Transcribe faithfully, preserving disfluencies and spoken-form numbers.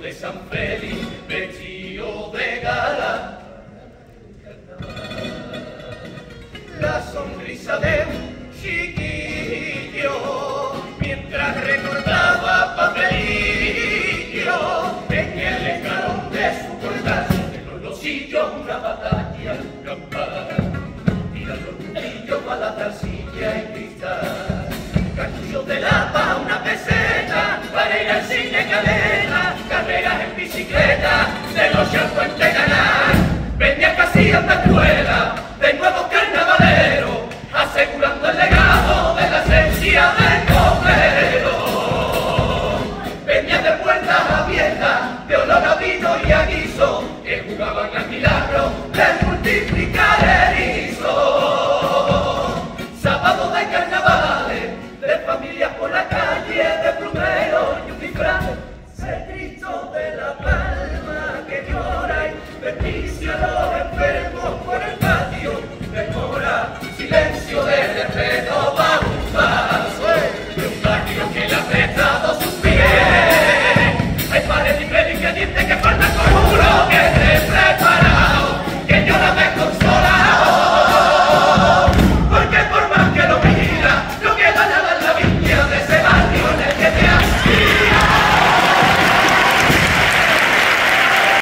de San Félix, vestido de gala. La sonrisa de un chiquillo, mientras recordaba papelillo, en el escalón de su cortazo, en los losillos una batalla campal, tirando el cuchillo para la tarsilla y cristal, cartuchos de lapa, una peseta, para ir al cine cadena, carreras en bicicleta, de noche al puente ganar, vendía casillas de cruela.